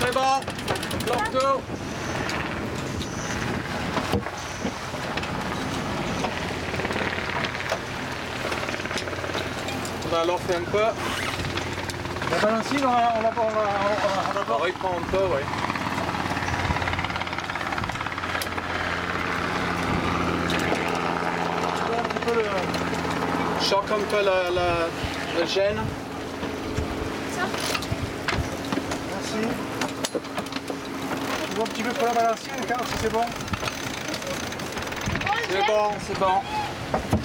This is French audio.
C'est bon. Bloque tout. Alors fait un peu. La balancier, on va reprendre un peu, oui. un petit peu le... Choque un peu le gène. Merci. Je vois un petit peu pour la balancier, regarde si c'est bon. C'est bon, c'est bon.